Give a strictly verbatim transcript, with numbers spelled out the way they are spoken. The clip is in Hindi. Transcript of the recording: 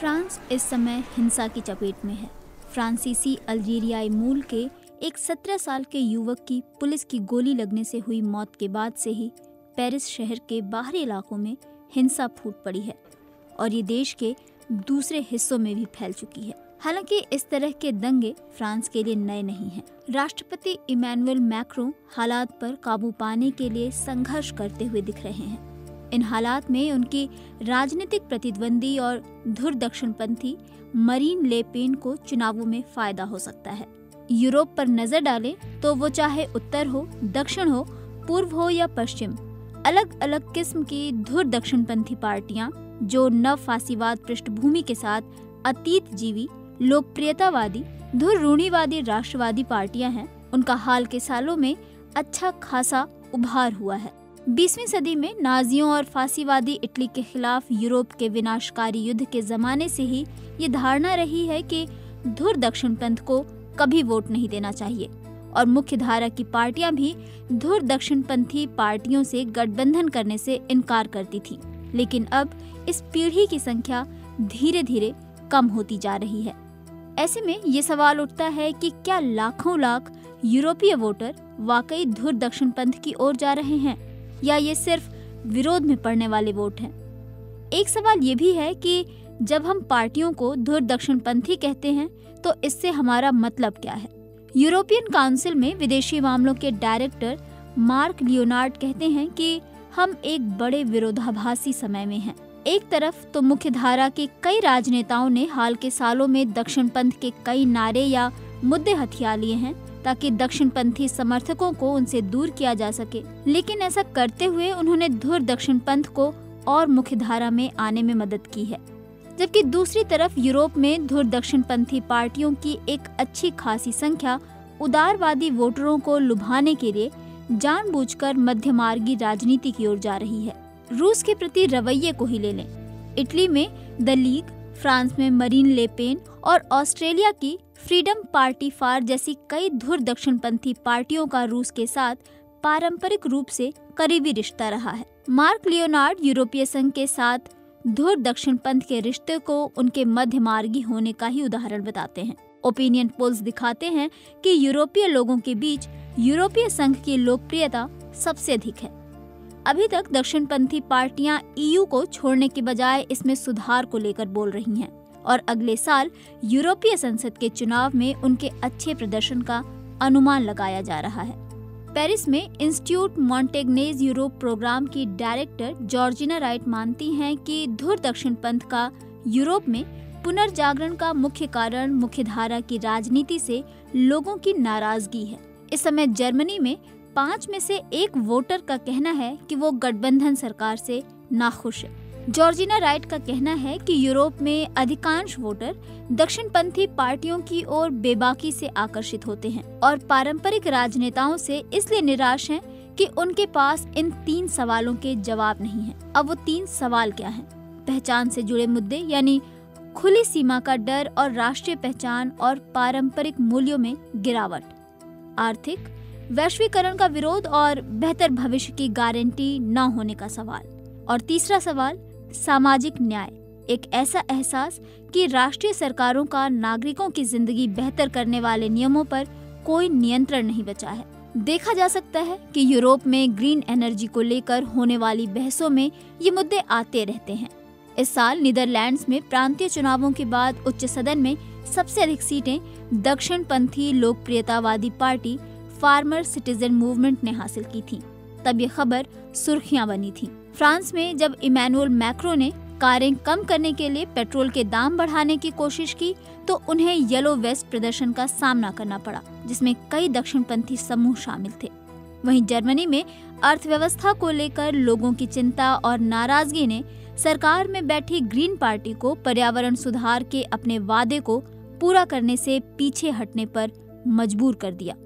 फ्रांस इस समय हिंसा की चपेट में है। फ्रांसीसी अल्जीरियाई मूल के एक सत्रह साल के युवक की पुलिस की गोली लगने से हुई मौत के बाद से ही पेरिस शहर के बाहरी इलाकों में हिंसा फूट पड़ी है और ये देश के दूसरे हिस्सों में भी फैल चुकी है। हालांकि इस तरह के दंगे फ्रांस के लिए नए नहीं हैं। राष्ट्रपति इमैनुअल मैक्रों हालात पर काबू पाने के लिए संघर्ष करते हुए दिख रहे हैं। इन हालात में उनकी राजनीतिक प्रतिद्वंदी और धुर दक्षिणपंथी मरीन ले पेन को चुनावों में फायदा हो सकता है। यूरोप पर नजर डालें तो वो चाहे उत्तर हो, दक्षिण हो, पूर्व हो या पश्चिम, अलग अलग किस्म की धुर दक्षिणपंथी पार्टियां जो नव फासीवाद पृष्ठभूमि के साथ अतीत जीवी लोकप्रियतावादी धुर रूढ़िवादी राष्ट्रवादी पार्टियां हैं, उनका हाल के सालों में अच्छा खासा उभार हुआ है। बीसवीं सदी में नाजियों और फासीवादी इटली के खिलाफ यूरोप के विनाशकारी युद्ध के जमाने से ही ये धारणा रही है कि धुर दक्षिणपंथ को कभी वोट नहीं देना चाहिए और मुख्य धारा की पार्टियां भी धुर दक्षिणपंथी पार्टियों से गठबंधन करने से इनकार करती थी। लेकिन अब इस पीढ़ी की संख्या धीरे धीरे कम होती जा रही है। ऐसे में ये सवाल उठता है कि क्या लाखों लाख यूरोपीय वोटर वाकई धुर दक्षिणपंथ की ओर जा रहे हैं या ये सिर्फ विरोध में पड़ने वाले वोट हैं। एक सवाल ये भी है कि जब हम पार्टियों को धुर दक्षिणपंथी कहते हैं तो इससे हमारा मतलब क्या है। यूरोपियन काउंसिल में विदेशी मामलों के डायरेक्टर मार्क लियोनार्ड कहते हैं कि हम एक बड़े विरोधाभासी समय में हैं। एक तरफ तो मुख्य धारा के कई राजनेताओं ने हाल के सालों में दक्षिणपंथ के कई नारे या मुद्दे हथिया लिए हैं ताकि दक्षिणपंथी समर्थकों को उनसे दूर किया जा सके, लेकिन ऐसा करते हुए उन्होंने धुर दक्षिणपंथ को और मुख्य धारा में आने में मदद की है। जबकि दूसरी तरफ यूरोप में धुर दक्षिणपंथी पार्टियों की एक अच्छी खासी संख्या उदारवादी वोटरों को लुभाने के लिए जानबूझकर मध्यमार्गी राजनीति की ओर जा रही है। रूस के प्रति रवैये को ही ले लें। इटली में द लीग, फ्रांस में मरीन ले पेन और ऑस्ट्रेलिया की फ्रीडम पार्टी फार जैसी कई धुर दक्षिणपंथी पार्टियों का रूस के साथ पारंपरिक रूप से करीबी रिश्ता रहा है। मार्क लियोनार्ड यूरोपीय संघ के साथ धुर दक्षिणपंथ के रिश्ते को उनके मध्यमार्गी होने का ही उदाहरण बताते हैं। ओपिनियन पोल्स दिखाते हैं कि यूरोपीय लोगों के बीच यूरोपीय संघ की लोकप्रियता सबसे अधिक है। अभी तक दक्षिणपंथी पार्टियां ईयू को छोड़ने के बजाय इसमें सुधार को लेकर बोल रही हैं और अगले साल यूरोपीय संसद के चुनाव में उनके अच्छे प्रदर्शन का अनुमान लगाया जा रहा है। पेरिस में इंस्टीट्यूट मॉन्टेग्नेज यूरोप प्रोग्राम की डायरेक्टर जॉर्जिना राइट मानती हैं कि धुर दक्षिणपंथ का यूरोप में पुनर्जागरण का मुख्य कारण मुख्यधारा की राजनीति से लोगों की नाराजगी है। इस समय जर्मनी में पाँच में से एक वोटर का कहना है कि वो गठबंधन सरकार से नाखुश है। जॉर्जिना राइट का कहना है कि यूरोप में अधिकांश वोटर दक्षिणपंथी पार्टियों की ओर बेबाकी से आकर्षित होते हैं और पारंपरिक राजनेताओं से इसलिए निराश हैं कि उनके पास इन तीन सवालों के जवाब नहीं हैं। अब वो तीन सवाल क्या हैं? पहचान से जुड़े मुद्दे यानी खुली सीमा का डर और राष्ट्रीय पहचान और पारंपरिक मूल्यों में गिरावट, आर्थिक वैश्वीकरण का विरोध और बेहतर भविष्य की गारंटी न होने का सवाल, और तीसरा सवाल सामाजिक न्याय, एक ऐसा एहसास कि राष्ट्रीय सरकारों का नागरिकों की जिंदगी बेहतर करने वाले नियमों पर कोई नियंत्रण नहीं बचा है। देखा जा सकता है कि यूरोप में ग्रीन एनर्जी को लेकर होने वाली बहसों में ये मुद्दे आते रहते हैं। इस साल नीदरलैंड्स में प्रांतीय चुनावों के बाद उच्च सदन में सबसे अधिक सीटें दक्षिणपंथी लोकप्रियतावादी पार्टी फार्मर सिटीजन मूवमेंट ने हासिल की थी। तब ये खबर सुर्खियां बनी थी। फ्रांस में जब इमैनुअल मैक्रों ने कारें कम करने के लिए पेट्रोल के दाम बढ़ाने की कोशिश की तो उन्हें येलो वेस्ट प्रदर्शन का सामना करना पड़ा, जिसमें कई दक्षिणपंथी समूह शामिल थे। वहीं जर्मनी में अर्थव्यवस्था को लेकर लोगों की चिंता और नाराजगी ने सरकार में बैठी ग्रीन पार्टी को पर्यावरण सुधार के अपने वादे को पूरा करने से पीछे हटने पर मजबूर कर दिया।